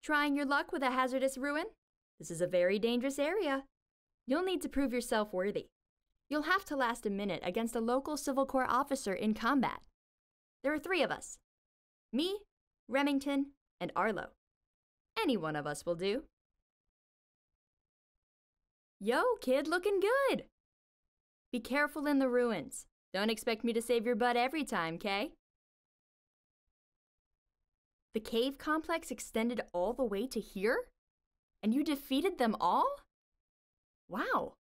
Trying your luck with a hazardous ruin? This is a very dangerous area. You'll need to prove yourself worthy. You'll have to last a minute against a local Civil Corps officer in combat. There are 3 of us. Me, Remington, and Arlo. Any one of us will do. Yo, kid, looking good! Be careful in the ruins. Don't expect me to save your butt every time, Kay? The cave complex extended all the way to here? And you defeated them all? Wow,